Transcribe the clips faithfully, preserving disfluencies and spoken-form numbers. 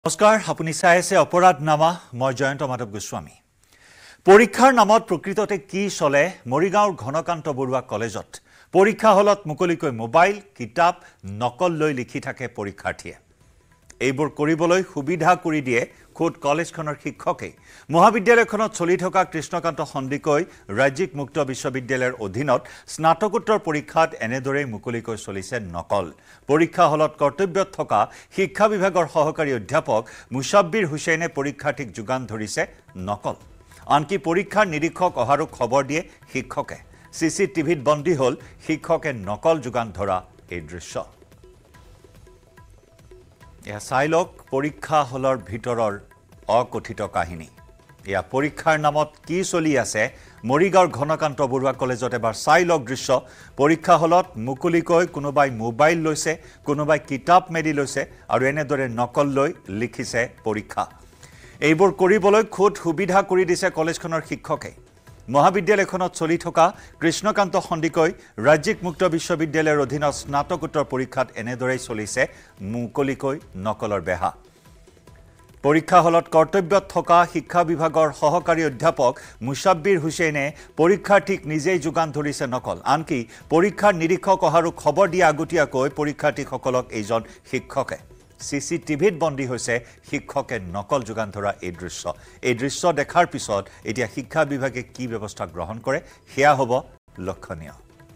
নমস্কাৰ আপুনি চাই আছে অপৰাধ নামা মই জয়ন্ত মাধৱ গোস্বামী পৰীক্ষাৰ নামত প্ৰকৃততে কি চলে মৰিগাঁওৰ ঘনকান্ত বৰুৱা কলেজত পৰীক্ষা হলত মুকলিকৈ মোবাইল কিতাপ নকল লৈ লিখি থাকে পৰীক্ষাৰ্থীয়ে এইবোৰ কৰিবলৈ সুবিধা কৰি দিয়ে খোদ কলেজখনৰ শিক্ষকে মহাবিদ্যালয়খনত চলি থকা কৃষ্ণকান্ত সন্দিকৈ ৰাজ্যিক মুক্ত বিশ্ববিদ্যালয়ৰ অধীনত স্নাতকোত্তৰ পৰীক্ষাত এনেদৰে মুকলিকৈ চলিছে নকল পৰীক্ষা হলত কৰ্তব্যত থকা শিক্ষা বিভাগৰ সহকাৰী অধ্যাপক মুছাব্বিৰ হুছেইনে পৰীক্ষাৰ্থীক যোগান ধৰিছে নকল আনকি পৰীক্ষাৰ নিৰীক্ষক অহাৰো খবৰ দিয়ে শিক্ষকে সিসিটিভিত বন্দী হল শিক্ষকে নকল যোগান ধৰা এই দৃশ্য এয়া চাইলক পৰীক্ষা হলৰ ভিতৰৰ অকথিত কাহিনী এয়া পৰীক্ষাৰ নামত কি চলি আছে মৰিগাঁওৰ ঘনকান্ত বৰুৱা কলেজত এবাৰ চাইলক দৃশ্য পৰীক্ষা হলত মুকলিকৈ কোনোবাই মোবাইল লৈছে কোনোবাই কিতাপ মেলি লৈছে আৰু এনেদৰে নকল লৈ লিখিছে পৰীক্ষা এইবোৰ কৰিবলৈ খুদ সুবিধা কৰি দিছে কলেজখনৰ শিক্ষকে মহাবিদ্যালয়খনত চলি থকা কৃষ্ণকান্ত সন্দিকৈ ৰাজ্যিক মুক্ত বিশ্ববিদ্যালয়ৰ অধীনত স্নাতকোত্তৰ পৰীক্ষাত এনেদৰে চলিছে মুকলিকৈ নকলৰ বেহা পৰীক্ষা হলত কৰ্তব্যত থকা শিক্ষা বিভাগৰ সহকাৰী অধ্যাপক মুছাব্বিৰ হুছেইনে পৰীক্ষাৰ্থীক নিজেই যোগান ধৰিছে নকল আনকি পৰীক্ষাৰ নিৰীক্ষক অহাৰো খবৰ দিয়া আগতীয়াকৈ পৰীক্ষাৰ্থীসকলক এইজন শিক্ষকে সিসিটিভিত বন্দী হৈছে শিক্ষকে নকল যোগান ধৰা এই দৃশ্য এই দৃশ্য দেখাৰ পিছত এতিয়া শিক্ষা বিভাগে কি ব্যৱস্থা গ্ৰহণ কৰে হেয়া হ'ব লক্ষণীয়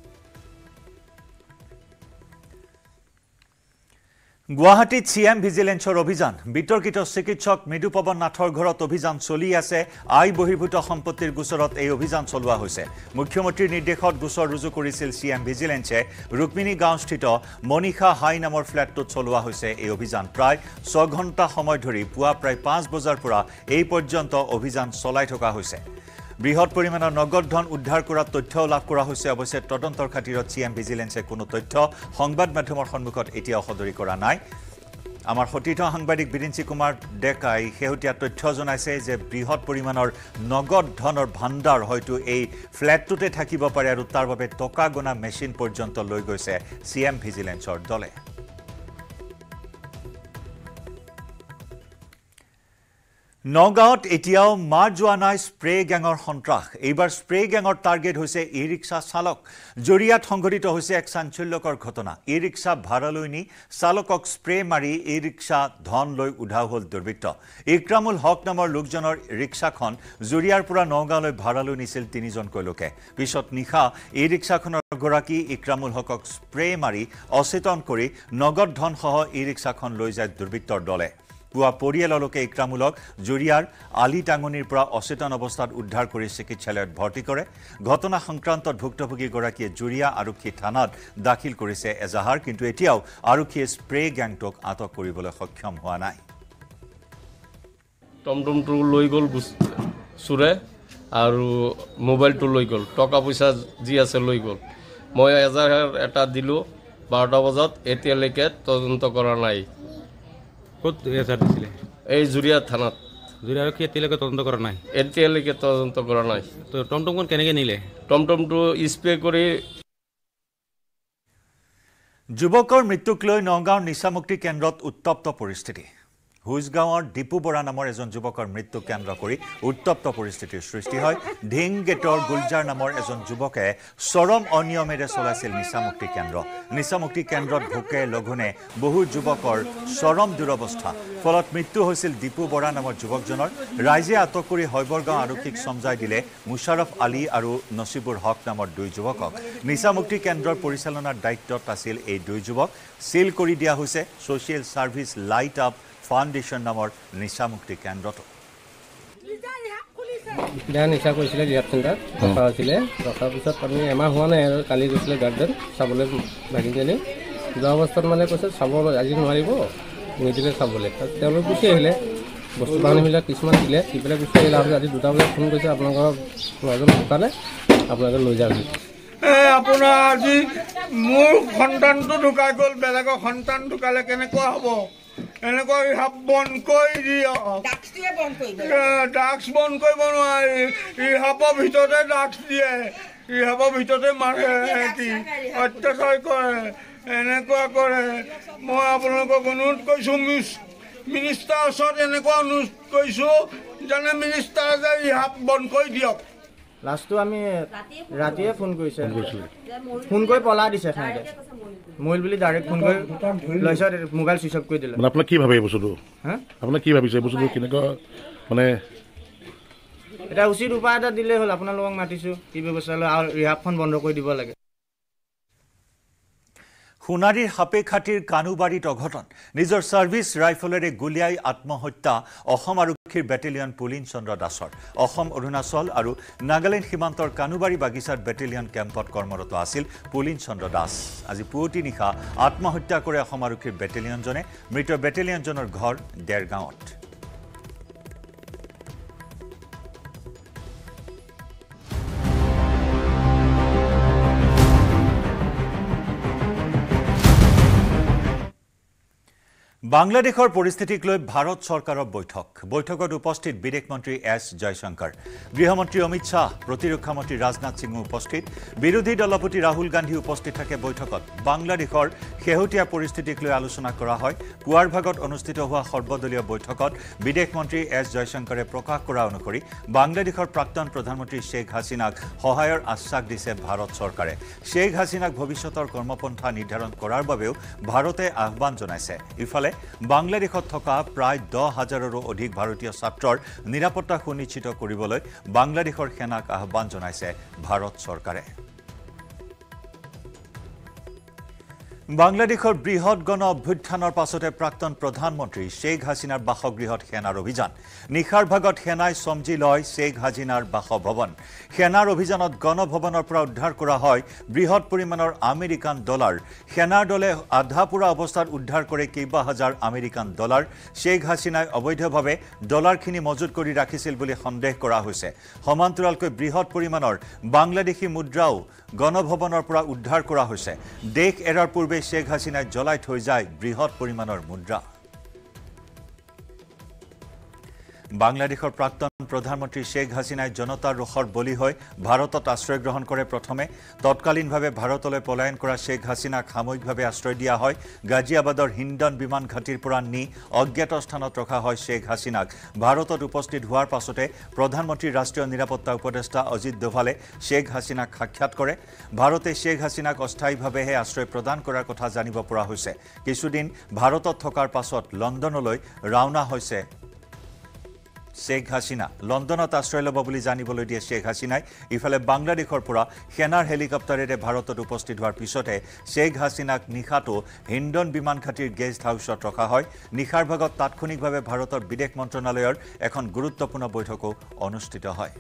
গুৱাহাটীত সিএম ভিজিলেন্সৰ অভিযান বিতৰ্কিত চিকিৎসক মৃদুপৱন নাথৰ ঘৰত অভিযান চলি আছে আই বহিৰ্ভূত সম্পত্তিৰ গোচৰত এই অভিযান চলোৱা হৈছে মুখ্যমন্ত্ৰীৰ নিৰ্দেশত গোচৰ ৰুজু কৰিছিল সিএম ভিজিলেন্সে ৰুক্মিণী গাঁওস্থিত মনিষা হাই নামৰ ফ্ল্যাটটোত চলোৱা হৈছে এই অভিযান প্ৰায় ছয় ঘণ্টা সময় ধৰি পুৱা প্ৰায় পাঁচ বজাৰ পৰা এই পৰ্যন্ত অভিযান চলাই থকা হৈছে বৃহৎ পৰিমাণৰ নগদ ধন উদ্ধাৰ কৰা তথ্য লাভ কৰা হৈছে অৱশ্যে তদন্তৰ খাতিৰত সিএম ভিজিলেন্সে কোনো তথ্য সংবাদ মাধ্যমৰ সন্মুখত এতিয়া সদৰি কৰা নাই আমাৰ সতীৰ্থ সাংবাদিক বিৰিঞ্চি কুমাৰ ডেকাই শেহতীয়া তথ্য জনাইছে যে বৃহৎ পৰিমাণৰ নগদ ধনৰ ভাণ্ডাৰ হয়তো এই ফ্ল্যাটটোতে থাকিব পাৰে আৰু তাৰ বাবে টকা গণা মেচিন পৰ্যন্ত লৈ গৈছে সিএম ভিজিলেন্সৰ দলে নগাঁৱত এতিয়াও মাৰ যোৱা নাই স্প্ৰে গ্যাঙৰ সন্ত্ৰাস এইবাৰ স্প্ৰে গ্যাঙৰ টাৰ্গেট হৈছে ই ৰিক্সা চালক জৰিয়াত সংঘটিত হৈছে এক চাঞ্চল্যকৰ ঘটনা ই ৰিক্সা ভাড়ালৈ নি চালকক স্প্ৰে মাৰি ই ৰিক্সা ধন লৈ উধাও হ'ল দুৰ্বৃত্ত ইক্ৰামুল হক নামৰ লোকজনৰ ৰিক্সাখন জৰিয়াৰ পৰা নগাঁৱলৈ ভাড়ালৈ নিছিল তিনিজনকৈ লোকে পিছত নিশা ই ৰিক্সাখনৰ গৰাকী ইক্ৰামুল হকক স্প্ৰে মাৰি অচেতন কৰি নগদ ধনসহ ই ৰিক্সাখন লৈ যায় দুৰ্বৃত্তৰ দলে পুৱা পৰিয়ালৰ লোকে ইক্ৰামুলক জুৰিয়াৰ আলি টাঙনিৰ পৰা অচেতন অৱস্থাত উদ্ধাৰ কৰি চিকিৎসালয়ত ভৰ্তি কৰে ঘটনা সংক্ৰান্তত ভুক্তভোগী গৰাকীয়ে জুৰিয়া আৰক্ষী থানাত দাখিল কৰিছে এজাহাৰ কিন্তু এতিয়াও আৰক্ষীয়ে স্প্ৰে গ্যাংটোক আটক কৰিবলৈ সক্ষম হোৱা নাই টমটমটো লৈ গ'ল চুৰে আৰু মোবাইলটো লৈ গ'ল টকা পইচা যি আছে লৈ গ'ল মই এজাহাৰ এটা দিলোঁ বাৰটা বজাত এতিয়ালৈকে তদন্ত কৰা নাই কত এজাহার দিছিলে এই জুৰিয়া থানাত জুৰিয়াৰ কি এতিয়ালৈকে তদন্ত কৰা নাই এতিয়ালৈকে তদন্ত কৰা নাই তো টমটমখন কেনেকৈ নিলে টমটমটো স্প্ৰে কৰি যুৱকৰ মৃত্যুক লৈ নগাঁৱৰ নিচামুক্তি কেন্দ্ৰত উত্তপ্ত পৰিস্থিতি হুজগাঁৱৰ দীপু বৰা নামৰ এজন যুৱকৰ মৃত্যু কেন্দ্ৰ কৰি উত্তপ্ত পৰিস্থিতিৰ সৃষ্টি হয় ঢিং গেটৰ গুলজাৰ নামৰ এজন যুৱকে চৰম অনিয়মেৰে চলাইছিল নিচামুক্তি কেন্দ্ৰ নিচামুক্তি কেন্দ্ৰত ভোকে লঘোণে বহু যুৱকৰ চৰম দুৰৱস্থা ফলত মৃত্যু হৈছিল দীপু বৰা নামৰ যুৱকজনৰ ৰাইজে আটক কৰি হৈবৰগাঁও আৰক্ষীক সমজাই দিলে মুছাৰফ আলী আৰু নছিবুৰ হক নামৰ দুই যুৱকক নিচামুক্তি কেন্দ্ৰৰ পৰিচালনাৰ দায়িত্বত আছিল এই দুই যুৱক সিল কৰি দিয়া হৈছে social service light up foundation নামৰ নিচামুক্তি কেন্দ্ৰটো বেয়া নিচা কৰিছিলে ৰিহাব চেণ্টাৰ ৰখা হৈছিলে ৰখাৰ পিছত আমি এমাহ হোৱা নাই আৰু কালি গৈছিলে গাৰ্ডেন চাবলৈ ভাগিনজনী যোৱা অৱস্থাত মানে কৈছে চাব আজি নোৱাৰিব নিদিলে চাবলৈ তেওঁলোক গুচি আহিলে বস্তু বাহানিবিলাক কিছুমান দিলে দি পেলাই গুচি আহিলে আৰু আজি দুটা বজাত ফোন কৰিছে আপোনালোকৰ ল'ৰাজন দোকানে আপোনালোকে লৈ যাওক আপোনাৰ আজি মোৰ সন্তানটো ঢুকাই গ'ল বেলেগৰ সন্তান ঢুকালে কেনেকুৱা হ'ব এনেকৈ ৰিহাব বন্ধ কৰি দিয়ক ড্ৰাগছ বন্ধ কৰিব নোৱাৰি ৰিহাবৰ ভিতৰতে ড্ৰাগছ দিয়ে ৰিহাবৰ ভিতৰতে মাৰে সিহঁতি অত্যাচাৰ কৰে এনেকুৱা কৰে মই আপোনালোকক অনুৰোধ কৰিছোঁ মিছ মিনিষ্টাৰৰ ওচৰত এনেকুৱা অনুৰোধ কৰিছোঁ যেনে মিনিষ্টাৰে যে ৰিহাব বন্ধ কৰি দিয়ক। লাষ্টটো আমি ৰাতিয়ে ফোন কৰিছে ফোন কৰি পলাই দিছে সিহঁতে মৰিল বুলি ডাইৰেক্ট ফোন কৰি লৈছে মোবাইল ছুইচ অফ কৰি দিলে। মানে আপোনাক কি ভাবে এই বস্তুটো হা আপোনাক কি ভাবিছে এই বস্তুটো কেনেকুৱা মানে এটা উচিত উপায় এটা দিলেই হ'ল। আপোনালোকক মাতিছোঁ কি ব্যৱস্থা লয় আৰু ৰিহাবখন বন্ধ কৰি দিব লাগে। সোণাৰীৰ সাপেখাতিৰ কানুবাৰীত অঘটন নিজৰ ছাৰ্ভিচ ৰাইফলেৰে গুলিয়াই আত্মহত্যা অসম আৰক্ষীৰ বেটেলিয়ন পুলিন চন্দ্ৰ দাসৰ। অসম অৰুণাচল আৰু নাগালেণ্ড সীমান্তৰ কানুবাৰী বাগিচাত বেটেলিয়ন কেম্পত কৰ্মৰত আছিল পুলিন চন্দ্ৰ দাস। আজি পুৱতি নিশা আত্মহত্যা কৰে অসম আৰক্ষীৰ বেটেলিয়নজনে। মৃত বেটেলিয়নজনৰ ঘৰ দেৰগাঁৱত। বাংলাদেশৰ পৰিস্থিতিক লৈ ভাৰত চৰকাৰৰ বৈঠক বৈঠকত উপস্থিত বিদেশ মন্ত্ৰী এছ জয়শংকৰ, গৃহমন্ত্ৰী অমিত শ্বাহ, প্ৰতিৰক্ষা মন্ত্ৰী ৰাজনাথ সিঙো উপস্থিত। বিৰোধী দলপতি ৰাহুল গান্ধী উপস্থিত থাকে বৈঠকত। বাংলাদেশৰ শেহতীয়া পৰিস্থিতিক লৈ আলোচনা কৰা হয়। পুৱাৰ ভাগত অনুষ্ঠিত হোৱা সৰ্বদলীয় বৈঠকত বিদেশ মন্ত্ৰী এছ জয়শংকৰে প্ৰকাশ কৰা অনুসৰি বাংলাদেশৰ প্ৰাক্তন প্ৰধানমন্ত্ৰী শ্বেখ হাছিনাক সহায়ৰ আশ্বাস দিছে ভাৰত চৰকাৰে। শ্বেখ হাছিনাক ভৱিষ্যতৰ কৰ্মপন্থা নিৰ্ধাৰণ কৰাৰ বাবেও ভাৰতে আহ্বান জনাইছে। ইফালে বাংলাদেশত থকা প্ৰায় দহ হাজাৰৰো অধিক ভাৰতীয় ছাত্ৰৰ নিৰাপত্তা সুনিশ্চিত কৰিবলৈ বাংলাদেশৰ সেনাক আহ্বান জনাইছে ভাৰত চৰকাৰে। বাংলাদেশৰ বৃহৎ গণ অভ্যুত্থানৰ পাছতে প্ৰাক্তন প্ৰধানমন্ত্ৰী শ্বেখ হাছিনাৰ বাসগৃহত সেনাৰ অভিযান। নিশাৰ ভাগত সেনাই চমজি লয় শ্বেখ হাছিনাৰ বাসভৱন। সেনাৰ অভিযানত গণভৱনৰ পৰা উদ্ধাৰ কৰা হয় বৃহৎ পৰিমাণৰ আমেৰিকান ডলাৰ। সেনাৰ দলে আধাপুৰা অৱস্থাত উদ্ধাৰ কৰে কেইবা হাজাৰ আমেৰিকান ডলাৰ। শ্বেখ হাছিনাই অবৈধভাৱে ডলাৰখিনি মজুত কৰি ৰাখিছিল বুলি সন্দেহ কৰা হৈছে। সমান্তৰালকৈ বৃহৎ পৰিমাণৰ বাংলাদেশী মুদ্ৰাও গণভৱনৰ পৰা উদ্ধাৰ কৰা হৈছে। দেশ এৰাৰ পূৰ্বে শ্বেখ হাছিনাই জ্বলাই থৈ যায় বৃহৎ পৰিমাণৰ মুদ্ৰা। বাংলাদেশৰ প্ৰাক্তন প্ৰধানমন্ত্ৰী শ্বেখ হাছিনাই জনতাৰ ৰোষৰ বলি হৈ ভাৰতত আশ্ৰয় গ্ৰহণ কৰে। প্ৰথমে তৎকালীনভাৱে ভাৰতলৈ পলায়ন কৰা শ্বেখ হাছিনাক সাময়িকভাৱে আশ্ৰয় দিয়া হয়। গাজিয়াবাদৰ হিণ্ডন বিমান ঘাটিৰ পৰা নি অজ্ঞাত স্থানত ৰখা হয় শ্বেখ হাছিনাক। ভাৰতত উপস্থিত হোৱাৰ পাছতে প্ৰধানমন্ত্ৰীৰ ৰাষ্ট্ৰীয় নিৰাপত্তা উপদেষ্টা অজিত ডোভালে শ্বেখ হাছিনাক সাক্ষাৎ কৰে। ভাৰতে শ্বেখ হাছিনাক অস্থায়ীভাৱেহে আশ্ৰয় প্ৰদান কৰাৰ কথা জানিব পৰা হৈছে। কিছুদিন ভাৰতত থকাৰ পাছত লণ্ডনলৈ ৰাওনা হৈছে শ্বেখ হাছিনা। লণ্ডনত আশ্ৰয় ল'ব বুলি জানিবলৈ দিয়ে শ্বেখ হাছিনাই। ইফালে বাংলাদেশৰ পৰা সেনাৰ হেলিকপ্টাৰেৰে ভাৰতত উপস্থিত হোৱাৰ পিছতে শ্বেখ হাছিনাক নিশাটো হিণ্ডন বিমান ঘাটিৰ গেষ্ট হাউচত ৰখা হয়। নিশাৰ ভাগত তাৎক্ষণিকভাৱে ভাৰতৰ বিদেশ মন্ত্ৰণালয়ৰ এখন গুৰুত্বপূৰ্ণ বৈঠকো অনুষ্ঠিত হয়।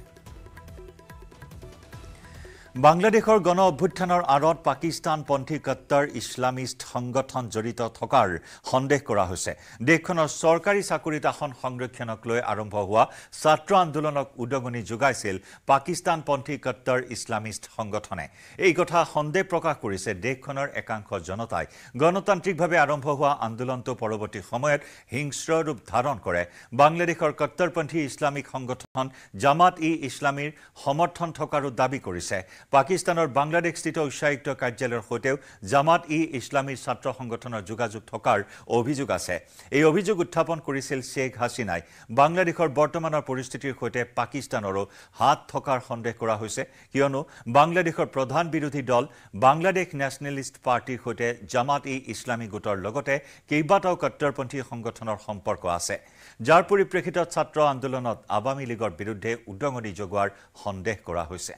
বাংলাদেশৰ গণ অভ্যুত্থানৰ আঁৰত পাকিস্তানপন্থী কট্টৰ ইছলামিষ্ট সংগঠন জড়িত থকাৰ সন্দেহ কৰা হৈছে। দেশখনৰ চৰকাৰী চাকৰিত আসন সংৰক্ষণক লৈ আৰম্ভ হোৱা ছাত্ৰ আন্দোলনক উদগনি যোগাইছিল পাকিস্তানপন্থী কট্টৰ ইছলামিষ্ট সংগঠনে। এই কথা সন্দেহ প্ৰকাশ কৰিছে দেশখনৰ একাংশ জনতাই। গণতান্ত্ৰিকভাৱে আৰম্ভ হোৱা আন্দোলনটো পৰৱৰ্তী সময়ত হিংস্ৰ ৰূপ ধাৰণ কৰে। বাংলাদেশৰ কট্টৰপন্থী ইছলামিক সংগঠন জামাত ই ইছলামীৰ সমৰ্থন থকাৰো দাবী কৰিছে। পাকিস্তানৰ বাংলাদেশস্থিত উচ্চায়ুক্ত কাৰ্যালয়ৰ সৈতেও জামাত ই ইছলামীৰ ছাত্ৰ সংগঠনৰ যোগাযোগ থকাৰ অভিযোগ আছে। এই অভিযোগ উত্থাপন কৰিছিল শ্বেখ হাছিনাই। বাংলাদেশৰ বৰ্তমানৰ পৰিস্থিতিৰ সৈতে পাকিস্তানৰো হাত থকাৰ সন্দেহ কৰা হৈছে, কিয়নো বাংলাদেশৰ প্ৰধান বিৰোধী দল বাংলাদেশ নেশ্যনেলিষ্ট পাৰ্টিৰ সৈতে জামাত ই ইছলামী গোটৰ লগতে কেইবাটাও কট্টৰপন্থী সংগঠনৰ সম্পৰ্ক আছে, যাৰ পৰিপ্ৰেক্ষিতত ছাত্ৰ আন্দোলনত আৱামী লীগৰ বিৰুদ্ধে উদগনি যোগোৱাৰ সন্দেহ কৰা হৈছে।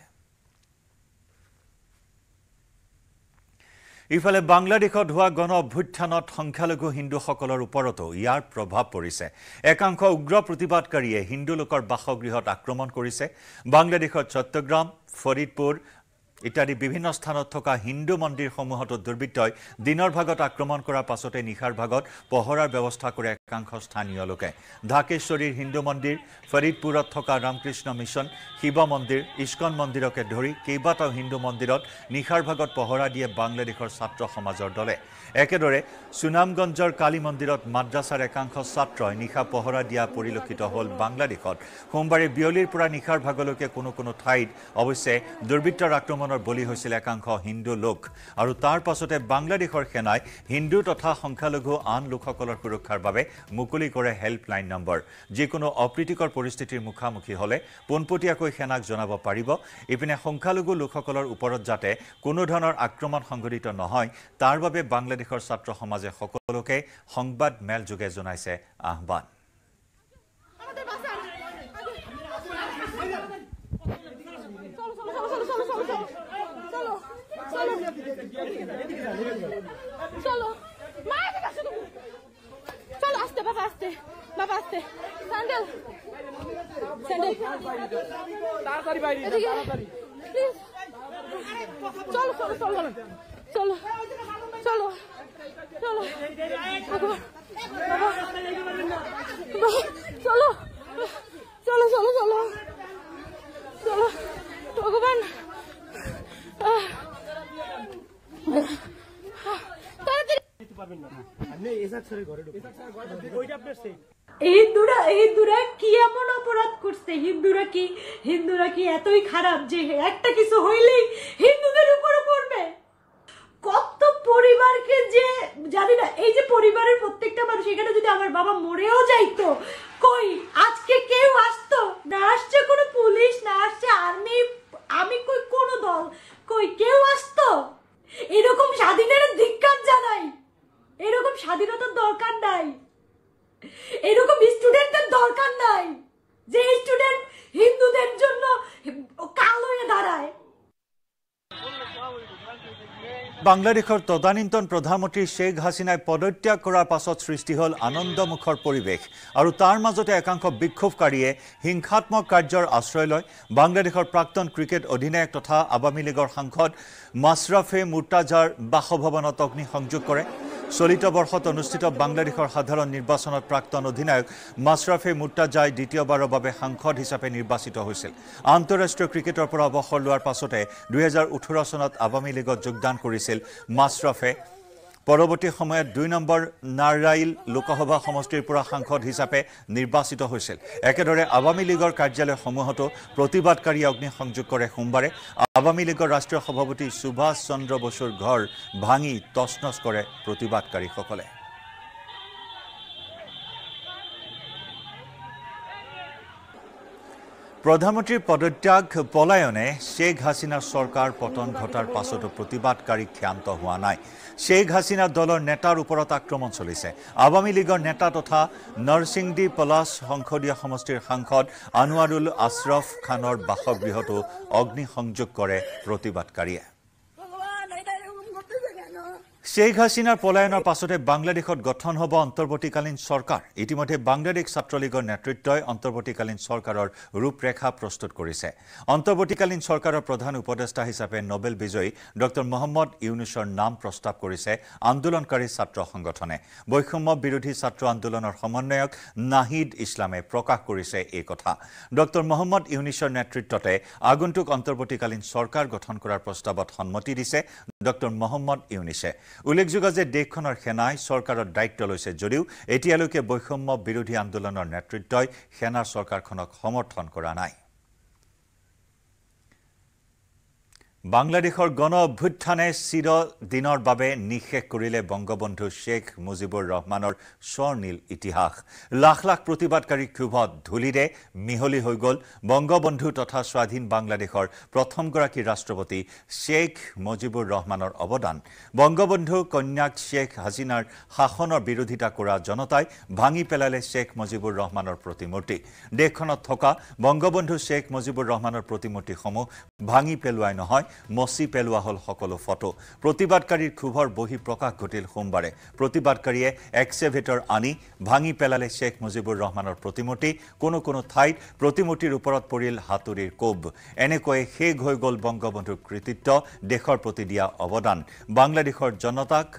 ইফালে বাংলাদেশত হোৱা গণ অভ্যুত্থানত সংখ্যালঘু হিন্দুসকলৰ ওপৰতো ইয়াৰ প্ৰভাৱ পৰিছে। একাংশ উগ্ৰ প্ৰতিবাদকাৰীয়ে হিন্দু লোকৰ বাসগৃহত আক্ৰমণ কৰিছে। বাংলাদেশৰ চট্টগ্ৰাম, ফৰিদপুৰ ইত্যাদি বিভিন্ন স্থানত থকা হিন্দু মন্দিৰসমূহতো দুৰ্বৃত্তই দিনৰ ভাগত আক্ৰমণ কৰাৰ পাছতে নিশাৰ ভাগত পহৰাৰ ব্যৱস্থা কৰে একাংশ স্থানীয় লোকে। ঢাকেশ্বৰীৰ হিন্দু মন্দিৰ, ফৰিদপুৰত থকা ৰামকৃষ্ণ মিছন, শিৱ মন্দিৰ, ইস্কন মন্দিৰকে ধৰি কেইবাটাও হিন্দু মন্দিৰত নিশাৰ ভাগত পহৰা দিয়ে বাংলাদেশৰ ছাত্ৰ সমাজৰ দলে। একেদৰে সুনামগঞ্জৰ কালী মন্দিৰত মাদ্ৰাছাৰ একাংশ ছাত্ৰই নিশা পহৰা দিয়া পৰিলক্ষিত হ'ল বাংলাদেশত। সোমবাৰে বিয়লিৰ পৰা নিশাৰ ভাগলৈকে কোনো কোনো ঠাইত অৱশ্যে দুৰ্বৃত্তৰ আক্ৰমণ বলি হৈছিল একাংশ হিন্দু লোক, আৰু তাৰ পাছতে বাংলাদেশৰ সেনাই হিন্দু তথা সংখ্যালঘু আন লোকসকলৰ সুৰক্ষাৰ বাবে মুকলি কৰে হেল্পলাইন নম্বৰ যিকোনো অপ্ৰীতিকৰ পৰিস্থিতিৰ মুখামুখি হলে পোনপটীয়াকৈ সেনাক জনাব পাৰিব ইপিনে সংখ্যালঘু লোকসকলৰ ওপৰত যাতে কোনো ধৰণৰ আক্ৰমণ সংঘটিত নহয় তাৰ বাবে বাংলাদেশৰ ছাত্ৰ সমাজে সকলোকে সংবাদ মেল যোগে জনাইছে আহ্বান চলো মায়ের কাছে তো চলো আস্তে বাবা আস্তে বাবা আস্তে স্যান্ডেল স্যান্ডেল তাড়াতাড়ি বাইরে তাড়াতাড়ি প্লিজ চলো চলো চলো চলো চলো চলো বাবা বাবা চলো চলো চলো চলো চলো ভগবান হিন্দুরা হিন্দুরা কি এমন অপরাধ করছে হিন্দুরা কি হিন্দুরা কি এতই খারাপ যে একটা কিছু হইলেই হিন্দুদের উপরে পড়বে কত পরিবারকে যে জানি না এই যে পরিবারের প্রত্যেকটা মানুষ এখানে যদি আমার বাবা মরেও যাইতো কই আজকে কেউ আসতো না আসছে কোনো পুলিশ না আসছে আর্মি আমি কই কোন দল কই কেউ আসতো এরকম স্বাধীনের ধিক্কার জানাই এরকম স্বাধীনতার দরকার নাই এরকম স্টুডেন্টদের দরকার নাই যে স্টুডেন্ট হিন্দুদের জন্য কাল হয়ে দাঁড়ায় বাংলাদেশৰ তদানীন্তন প্ৰধানমন্ত্ৰী শেখ হাছিনাই পদত্যাগ কৰাৰ পাছত সৃষ্টি হ'ল আনন্দমুখৰ পৰিৱেশ আৰু তাৰ মাজতে একাংশ বিক্ষোভকাৰীয়ে হিংসাত্মক কাৰ্যৰ আশ্ৰয় লয় বাংলাদেশৰ প্ৰাক্তন ক্ৰিকেট অধিনায়ক তথা আৱামী লীগৰ সাংসদ মাছৰাফে মুৰ্তাজাৰ বাসভৱনত অগ্নিসংযোগ কৰে চলিত বৰ্ষত অনুষ্ঠিত বাংলাদেশৰ সাধাৰণ নিৰ্বাচনত প্ৰাক্তন অধিনায়ক মাছৰাফে মুৰ্তাজাই দ্বিতীয়বাৰৰ বাবে সাংসদ হিচাপে নিৰ্বাচিত হৈছিল আন্তঃৰাষ্ট্ৰীয় ক্ৰিকেটৰ পৰা অৱসৰ লোৱাৰ পাছতে দুই হাজাৰ ওঠৰ চনত আৱামী লীগত যোগদান কৰিছিল মাছৰাফে পৰৱৰ্তী সময়ত দুই নম্বৰ নাৰাইল লোকসভা সমষ্টিৰ পৰা সাংসদ হিচাপে নিৰ্বাচিত হৈছিল একেদৰে আৱামী লীগৰ কাৰ্যালয়সমূহতো প্ৰতিবাদকাৰীয়ে অগ্নিসংযোগ কৰে সোমবাৰে আৱামী লীগৰ ৰাষ্ট্ৰীয় সভাপতি সুভাষ চন্দ্ৰ বসুৰ ঘৰ ভাঙি তছনছ কৰে প্ৰতিবাদকাৰীসকলে প্ৰধানমন্ত্ৰীৰ পদত্যাগ পলায়নে শেখ হাছিনাৰ চৰকাৰ পতন ঘটাৰ পাছতো প্ৰতিবাদকাৰী ক্ষান্ত হোৱা নাই শেখ হাছিনাৰ দলৰ নেতাৰ ওপৰত আক্ৰমণ চলিছে আৱামী লীগৰ নেতা তথা নৰসিংদী পলাছ সংসদীয় সমষ্টিৰ সাংসদ আনোৱাৰুল আশৰফ খানৰ বাসগৃহতো অগ্নিসংযোগ কৰে প্ৰতিবাদকাৰীয়ে শেখ হাছিনাৰ পলায়নৰ পাছতে বাংলাদেশত গঠন হ'ব অন্তৰ্বৰ্তীকালীন চৰকাৰ ইতিমধ্যে বাংলাদেশ ছাত্ৰ লীগৰ নেতৃত্বই অন্তৰ্বৰ্তীকালীন চৰকাৰৰ ৰূপৰেখা প্ৰস্তুত কৰিছে অন্তৰ্বৰ্তীকালীন চৰকাৰৰ প্ৰধান উপদেষ্টা হিচাপে নোবেল বিজয়ী ডক্টৰ মোহাম্মদ ইউনুছৰ নাম প্ৰস্তাৱ কৰিছে আন্দোলনকাৰী ছাত্ৰ সংগঠনে বৈষম্য বিৰোধী ছাত্ৰ আন্দোলনৰ সমন্বয়ক নাহিদ ইছলামে প্ৰকাশ কৰিছে এই কথা ডক্টৰ মোহাম্মদ ইউনুছৰ নেতৃত্বতে আগন্তুক অন্তৰ্বৰ্তীকালীন চৰকাৰ গঠন কৰাৰ প্ৰস্তাৱত সন্মতি দিছে ডক্টৰ মোহাম্মদ ইউনুছে উল্লেখযোগ্য যে দেশখনৰ সেনাই চৰকাৰৰ দায়িত্ব লৈছে যদিও এতিয়ালৈকে বৈষম্য বিৰোধী আন্দোলনৰ নেতৃত্বই সেনাৰ চৰকাৰখনক সমৰ্থন কৰা নাই বাংলাদেশৰ গণ অভ্যুত্থানে চিৰ দিনৰ বাবে নিশেষ কৰিলে বংগবন্ধু শেখ মুজিবুৰ ৰহমানৰ স্বৰ্ণীল ইতিহাস লাখ লাখ প্ৰতিবাদকাৰী ক্ষোভত ধুলিৰে মিহলি হৈ গ'ল বংগবন্ধু তথা স্বাধীন বাংলাদেশৰ প্ৰথমগৰাকী ৰাষ্ট্ৰপতি শেখ মুজিবুৰ ৰহমানৰ অৱদান বংগবন্ধু কন্যাক শেখ হাছিনাৰ শাসনৰ বিৰোধিতা কৰা জনতাই ভাঙি পেলালে শেখ মুজিবুৰ ৰহমানৰ প্ৰতিমূৰ্তি দেশখনত থকা বংগবন্ধু শেখ মুজিবুৰ ৰহমানৰ প্ৰতিমূৰ্তিসমূহ ভাঙি পেলোৱাই নহয় মচি পেলোৱা হল সকলো ফটো প্ৰতিবাদকাৰীৰ ক্ষোভৰ বহি প্ৰকাশ ঘটিল সোমবাৰে প্ৰতিবাদকাৰীয়ে এক্সেভেটৰ আনি ভাঙি পেলালে শেখ মুজিবুৰ ৰহমানৰ প্ৰতিমূৰ্তি কোনো কোনো ঠাইত প্ৰতিমূৰ্তিৰ ওপৰত পৰিল হাতুৰিৰ কোব এনেকৈ শেষ হৈ গ'ল বংগবন্ধুৰ কৃতিত্ব দেশৰ প্ৰতি দিয়া অৱদান বাংলাদেশৰ জনতাক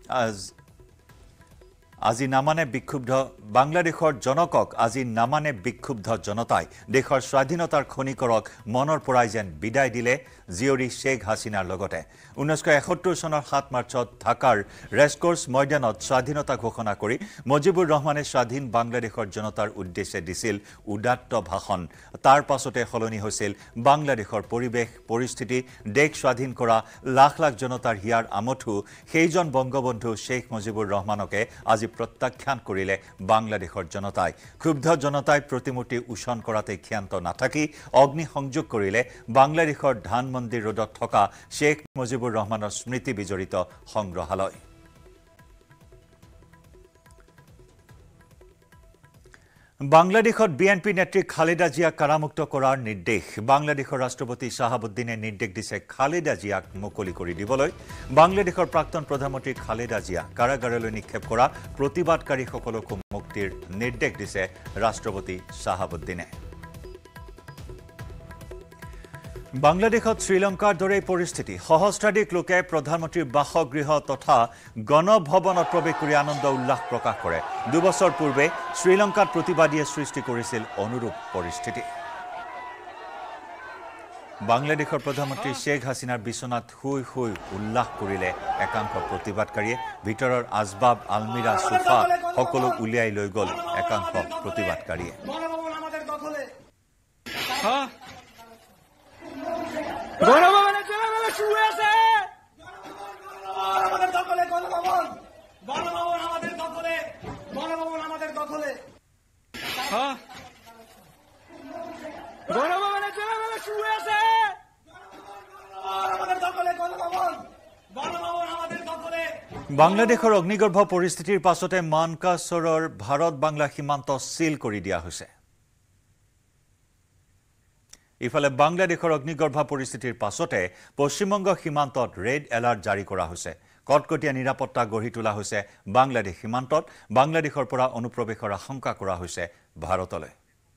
আজি নামানে বিক্ষুব্ধ বাংলাদেশৰ জনকক আজি নামানে বিক্ষুব্ধ জনতাই দেশৰ স্বাধীনতাৰ খনিকৰক মনৰ পৰাই যেন বিদায় দিলে জিয়ৰী শেখ হাছিনাৰ লগতে ঊনৈছশ এসত্তৰ চনৰ সাত মাৰ্চত ঢাকাৰ ৰেসকোৰ্ছ ময়দানত স্বাধীনতা ঘোষণা কৰি মুজিবুৰ ৰহমানে স্বাধীন বাংলাদেশৰ জনতাৰ উদ্দেশ্যে দিছিল উদাত্ত ভাষণ তাৰ পাছতে সলনি হৈছিল বাংলাদেশৰ পৰিৱেশ পৰিস্থিতি দেশ স্বাধীন কৰা লাখ লাখ জনতাৰ হিয়াৰ আমঠু সেইজন বংগবন্ধু শেখ মুজিবুৰ ৰহমানকে আজি আজি প্ৰত্যাখ্যান কৰিলে বাংলাদেশৰ জনতাই ক্ষুব্ধ জনতাই প্ৰতিমূৰ্তি উষণ কৰাতে ক্ষান্ত নাথাকি অগ্নি সংযোগ কৰিলে বাংলাদেশৰ ধানমন্দিৰ ৰোডত থকা শেখ মুজিবুৰ ৰহমানৰ স্মৃতি বিজড়িত সংগ্ৰহালয় বাংলাদেশত বিএনপি নেত্ৰী খালেদা জিয়াক কাৰামুক্ত কৰাৰ নিৰ্দেশ বাংলাদেশৰ ৰাষ্ট্ৰপতি শাহাবুদ্দিনে নিৰ্দেশ দিছে খালেদা জিয়াক মুকলি কৰি দিবলৈ বাংলাদেশৰ প্ৰাক্তন প্ৰধানমন্ত্ৰী খালেদা জিয়া কাৰাগাৰলৈ নিক্ষেপ কৰা প্ৰতিবাদকাৰীসকলক মুক্তিৰ নিৰ্দেশ দিছে ৰাষ্ট্ৰপতি শাহাবুদ্দিনে বাংলাদেশত শ্ৰীলংকাৰ দৰে পৰিস্থিতি সহস্ৰাধিক লোকে প্ৰধানমন্ত্ৰীৰ বাসগৃহ তথা গণভৱনত প্ৰৱেশ কৰি আনন্দ উল্লাস প্ৰকাশ কৰে দুবছৰ পূৰ্বে শ্ৰীলংকাত প্ৰতিবাদীয়ে সৃষ্টি কৰিছিল অনুৰূপ পৰিস্থিতি বাংলাদেশৰ প্ৰধানমন্ত্ৰী শেখ হাছিনাৰ বিছনাত শুই শুই উল্লাস কৰিলে একাংশ প্ৰতিবাদকাৰীয়ে ভিতৰৰ আজবাব আলমিৰা সোফা সকলো উলিয়াই লৈ গ'ল একাংশ প্ৰতিবাদকাৰীয়ে গণভবনে ছেলেবেলা শুয়ে আছে আমাদের দখলে গণভবন গণভবন আমাদের দখলে গণভবন আমাদের দখলে হ্যাঁ গণভবনে ছেলেবেলা শুয়ে আছে আমাদের দখলে গণভবন গণভবন আমাদের দখলে বাংলাদেশৰ অগ্নিগৰ্ভ পৰিস্থিতিৰ পাছতে মানকাছৰৰ ভাৰত বাংলা সীমান্ত সিল কৰি দিয়া হৈছে ইফালে বাংলাদেশৰ অগ্নিগৰ্ভ পৰিস্থিতিৰ পাছতে পশ্চিমবংগ সীমান্তত ৰেড এলাৰ্ট জাৰি কৰা হৈছে কটকটীয়া নিৰাপত্তা গঢ়ি তোলা হৈছে বাংলাদেশ সীমান্তত বাংলাদেশৰ পৰা অনুপ্ৰৱেশৰ আশংকা কৰা হৈছে ভাৰতলৈ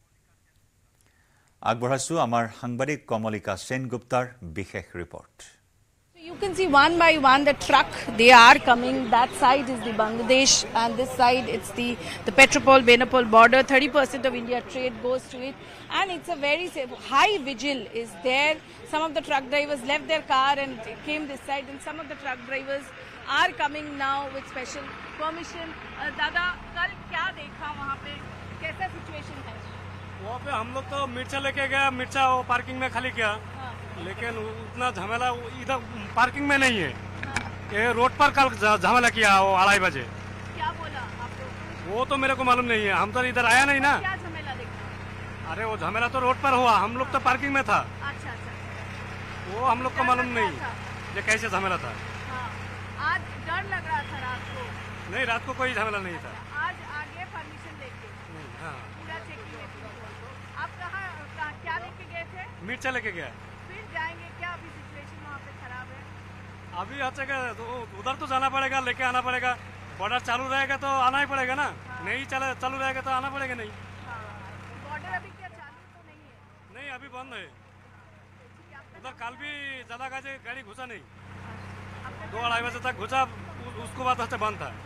আগবঢ়াইছো আমাৰ সাংবাদিক কমলিকা সেনগুপ্তাৰ বিশেষ report You can see one by one the truck, they are coming. That side is the Bangladesh and this side it's the, the Petropol-Benapol border. thirty percent of India trade goes to it and it's a very safe. High vigil is there. Some of the truck drivers left their car and came this side and some of the truck drivers are coming now with special permission. Uh, Dada, kal kya dekha wahan pe? Kaisa situation hai? वहाँ पे हम लोग तो मिर्चा लेके गया मिर्चा वो पार्किंग में खाली किया लेकिन उतना झमेला इधर पार्किंग में नहीं है ये रोड पर कल झमेला किया वो अढ़ाई बजे क्या बोला आप लोग? वो तो मेरे को मालूम नहीं है हम तो इधर आया नहीं ना क्या झमेला देखा? अरे वो झमेला तो रोड पर हुआ हम लोग तो पार्किंग में था अच्छा अच्छा वो हम लोग को मालूम नहीं ये कैसे झमेला था हाँ, आज डर लग रहा था रात को नहीं रात को कोई झमेला नहीं था आज आगे परमिशन लेके हाँ पूरा चेकिंग में आप कहाँ कहाँ क्या लेके गए थे मिर्चा लेके गया फिर जाएंगे क्या अभी सिचुएशन वहाँ पे खराब है अभी अच्छा क्या तो उधर तो जाना पड़ेगा लेके आना पड़ेगा बॉर्डर चालू रहेगा तो आना ही पड़ेगा ना नहीं चला चालू रहेगा तो आना पड़ेगा नहीं बॉर्डर अभी क्या चालू तो नहीं है नहीं अभी बंद है उधर कल भी ज्यादा गाड़ी गाड़ी घुसा नहीं दो अढ़ाई बजे तक घुसा उसको बाद से बंद था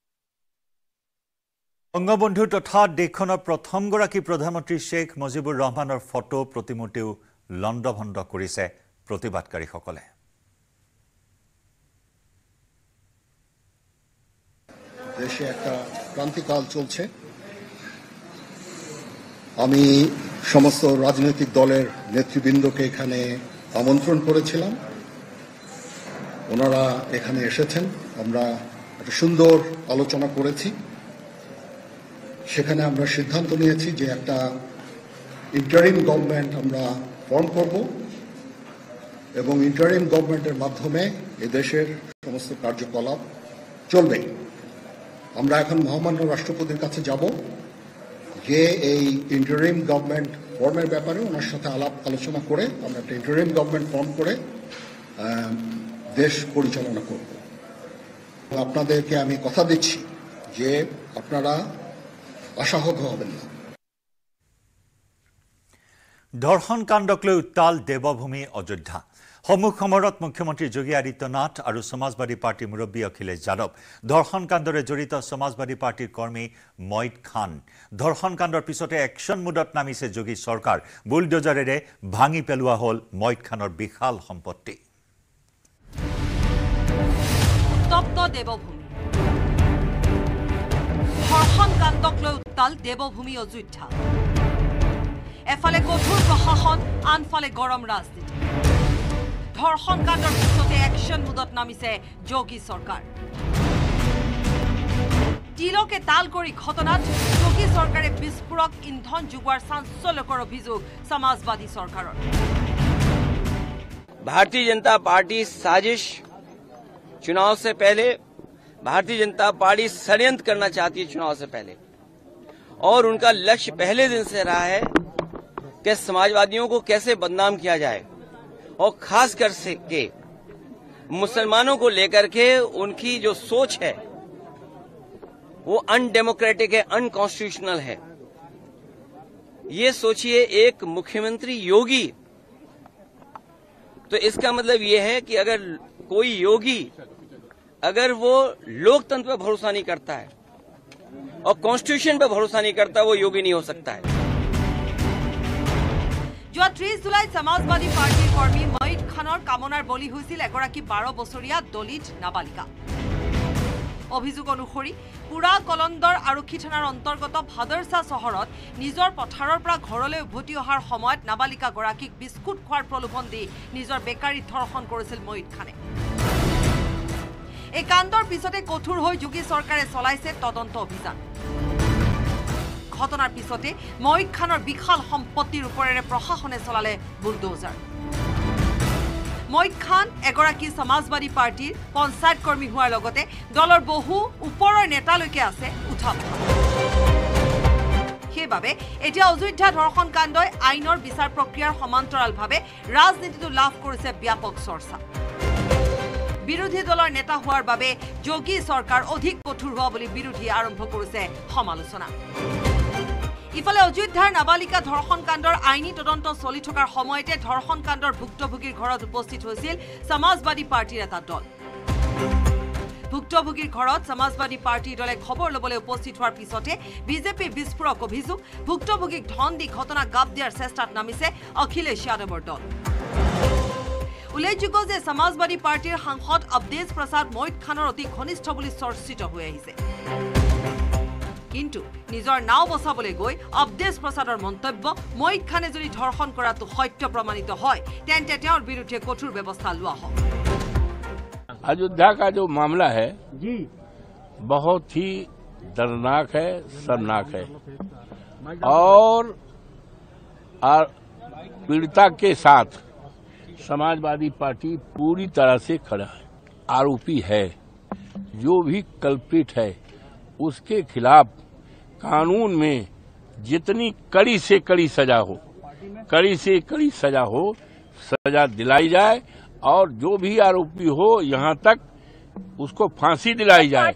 বঙ্গবন্ধু তথা দেশখনৰ প্ৰথমগৰাকী প্ৰধানমন্ত্ৰী শেখ মুজিবুৰ ৰহমানৰ ফটো প্ৰতিমূৰ্তিও লণ্ডভণ্ড কৰিছে প্ৰতিবাদকাৰীসকলে দেশে একটা ক্রান্তিকাল চলছে আমি সমস্ত রাজনৈতিক দলের নেতৃবৃন্দকে এখানে আমন্ত্রণ করেছিলাম ওনারা এখানে এসেছেন আমরা একটা সুন্দর আলোচনা করেছি সেখানে আমরা সিদ্ধান্ত নিয়েছি যে একটা ইন্টারিম গভর্নমেন্ট আমরা ফর্ম করব এবং ইন্টারিম গভর্নমেন্টের মাধ্যমে এই দেশের সমস্ত কার্যকলাপ চলবে আমরা এখন মহামান্য রাষ্ট্রপতির কাছে যাব যে এই ইন্টারিম গভর্নমেন্ট ফর্মের ব্যাপারে ওনার সাথে আলাপ আলোচনা করে আমরা একটা ইন্টারিম গভর্নমেন্ট ফর্ম করে দেশ পরিচালনা করব আপনাদেরকে আমি কথা দিচ্ছি যে আপনারা আশাহত হবেন না ধৰ্ষণ কাণ্ডক লৈ উত্তাল দেৱভূমি অযোধ্যা সম্মুখ সমৰত মুখ্যমন্ত্ৰী যোগী আদিত্যনাথ আৰু সমাজবাদী পাৰ্টিৰ মুৰব্বী অখিলেশ যাদৱ ধৰ্ষণ কাণ্ডৰে জড়িত সমাজবাদী পাৰ্টিৰ কৰ্মী মঈদ খান ধৰ্ষণ কাণ্ডৰ পিছতে একশ্যন মুডত নামিছে যোগী চৰকাৰ বুলডোজাৰেৰে ভাঙি পেলোৱা হ'ল মঈদ খানৰ বিশাল সম্পত্তি উত্তপ্ত দেৱভূমি ধৰ্ষণ কাণ্ডক লৈ উত্তাল দেৱভূমি অযোধ্যা এফালে কঠোৰ প্ৰশাসন আনফালে গৰম ৰাজনীতি ধৰ্ষণ কাণ্ডৰ পিছতে একশ্যন মুডত নামিছে যোগী চৰকাৰ তিলকে তাল কৰি ঘটনাত যোগী চৰকাৰে বিস্ফোৰক ইন্ধন যোগোৱাৰ চাঞ্চল্যকৰ অভিযোগ সমাজবাদী চৰকাৰৰ। भारतीय जनता पार्टी साजिश, चुनाव से पहले भारतीय जनता पार्टी षड्यंत्र करना चाहती है चुनाव से पहले, और उनका लक्ष्य पहले दिन से रहा है कि समाजवादियों को कैसे बदनाम किया जाए, और खास कर से के मुसलमानों को लेकर के उनकी जो सोच है वो अनडेमोक्रेटिक है, अनकॉन्स्टिट्यूशनल है। ये सोचिए एक मुख्यमंत्री योगी, तो इसका मतलब ये है कि अगर कोई योगी अगर वो लोकतंत्र पर भरोसा नहीं करता है और कॉन्स्टिट्यूशन पर भरोसा नहीं करता, वो योगी नहीं हो सकता है। যোৱা ত্ৰিশ জুলাইত সমাজবাদী পাৰ্টিৰ কৰ্মী মঈদ খানৰ কামনাৰ বলি হৈছিল এগৰাকী বাৰ বছৰীয়া দলিত নাবালিকা। অভিযোগ অনুসৰি পুৰা কলন্দৰ আৰক্ষী থানাৰ অন্তৰ্গত ভাদৰছা চহৰত নিজৰ পথাৰৰ পৰা ঘৰলৈ উভতি অহাৰ সময়ত নাবালিকাগৰাকীক বিস্কুট খোৱাৰ প্ৰলোভন দি নিজৰ বেকাৰীত ধৰ্ষণ কৰিছিল মঈদ খানে। এই কাণ্ডৰ পিছতে কঠোৰ হৈ যোগী চৰকাৰে চলাইছে তদন্ত অভিযান। ঘটনাৰ পিছতে মঈদ খানৰ বিশাল সম্পত্তিৰ ওপৰেৰে প্ৰশাসনে চলালে বুলডোজাৰ। মঈদ খান এগৰাকী সমাজবাদী পাৰ্টিৰ পঞ্চায়ত কৰ্মী হোৱাৰ লগতে দলৰ বহু ওপৰৰ নেতালৈকে আছে উঠা বহা। সেইবাবে এতিয়া অযোধ্যা ধৰ্ষণ কাণ্ডই আইনৰ বিচাৰ প্ৰক্ৰিয়াৰ সমান্তৰালভাৱে ৰাজনীতিটো লাভ কৰিছে ব্যাপক চৰ্চা। বিৰোধী দলৰ নেতা হোৱাৰ বাবে যোগী চৰকাৰ অধিক কঠোৰ হোৱা বুলি বিৰোধীয়ে আৰম্ভ কৰিছে সমালোচনা। ইফালে অযোধ্যাৰ নাবালিকা ধৰ্ষণ কাণ্ডৰ আইনী তদন্ত চলি থকাৰ সময়তে ধৰ্ষণ কাণ্ডৰ ভুক্তভোগীৰ ঘৰত উপস্থিত হৈছিল সমাজবাদী পাৰ্টিৰ এটা দল। ভুক্তভোগীৰ ঘৰত সমাজবাদী পাৰ্টিৰ দলে খবৰ ল'বলৈ উপস্থিত হোৱাৰ পিছতে বিজেপি বিস্ফোৰক অভিযোগ, ভুক্তভোগীক ধন দি ঘটনা গাপ দিয়াৰ চেষ্টাত নামিছে অখিলেশ যাদৱৰ দল। উল্লেখযোগ্য যে সমাজবাদী পাৰ্টিৰ সাংসদ অৱধেশ প্ৰসাদ মঈদ খানৰ অতি ঘনিষ্ঠ বুলি চৰ্চিত হৈ আহিছে। কিন্তু নিজৰ নাও বচাবলৈ গৈ অৱধেশ প্ৰসাদৰ মন্তব্য, মঈদ খানে যদি ধৰ্ষণ কৰাটো সত্য প্ৰমাণিত হয় তেন্তে তেওঁৰ বিৰুদ্ধে কঠোৰ ব্যৱস্থা লোৱা হ'ব। अयोध्या का जो मामला है जी बहुत ही दर्दनाक है, शर्मनाक है, और पीड़िता के साथ समाजवादी पार्टी पूरी तरह से खड़ा है। आरोपी है, जो भी कल्प्रिट है उसके खिलाफ कानून में जितनी कड़ी से कड़ी सजा हो, कड़ी से कड़ी सजा हो, सजा दिलाई जाए, और जो भी आरोपी हो यहाँ तक उसको फांसी दिलाई जाए।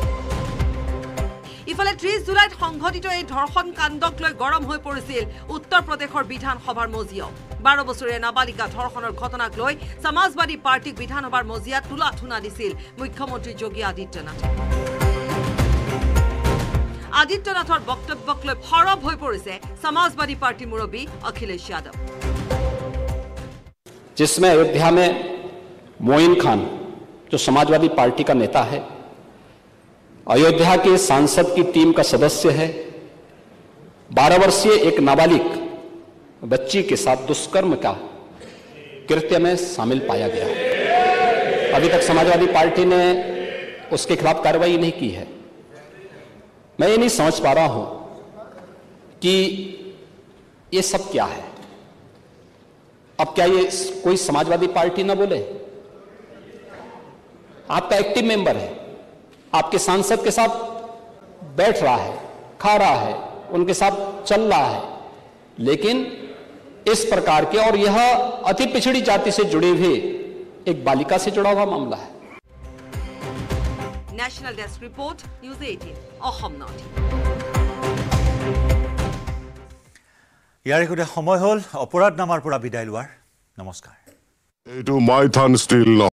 ইফালে ত্ৰিশ জুলাইত সংঘটিত এই ধৰ্ষণ কাণ্ডক লৈ গৰম হৈ পৰিছিল উত্তৰ প্ৰদেশৰ বিধানসভাৰ মজিয়াও। বাৰ বছৰীয়া নাবালিকা ধৰ্ষণৰ ঘটনাক লৈ সমাজবাদী পাৰ্টিক বিধানসভাৰ মজিয়াত তোলা ঠুনা দিছিল মুখ্যমন্ত্ৰী যোগী আদিত্যনাথে। আদিত্যনাথৰ বক্তব্যক লৈ সৰব হৈ পৰিছে সমাজবাদী পাৰ্টিৰ মুৰব্বী অখিলেশ যাদৱ। जिसमें अयोध्या में मोइन खान जो समाजवादी पार्टी का नेता है, अयोध्या के सांसद की टीम का सदस्य है, बारह वर्षीय एक नाबालिग बच्ची के साथ दुष्कर्म का कृत्य में शामिल पाया गया। अभी तक समाजवादी पार्टी ने उसके खिलाफ कार्रवाई नहीं की है। मैं ये नहीं समझ पा रहा हूं कि ये सब क्या है। अब क्या ये कोई समाजवादी पार्टी ना बोले? आपका एक्टिव मेंबर है, आपके सांसद के साथ बैठ रहा है, खा रहा है, उनके साथ चल रहा है, लेकिन इस प्रकार के, और यह अति पिछड़ी जाति से जुड़े हुए एक बालिका से जुड़ा हुआ मामला है। नेशनल डेस्क रिपोर्ट, न्यूज अठारह, অসম নৰ্থ। ইয়াৰ সৈতে সময় হ'ল অপৰাধ নামাৰ পৰা বিদায় লোৱাৰ। নমস্কাৰ। এইটো মাইথান ষ্টিল